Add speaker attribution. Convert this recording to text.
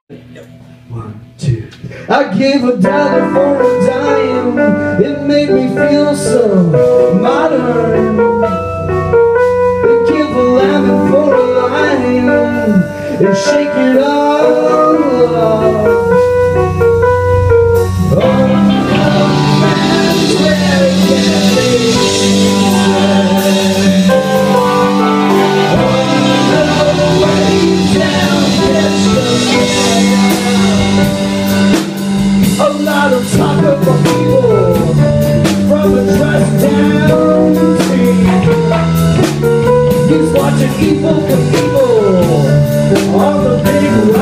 Speaker 1: 1, 2. I gave $1 for a dime. It made me feel so modern. I give $11 for a line and shake it all off. Oh, man's very talk about people from a dress down street. He's watching evil for evil on the big road.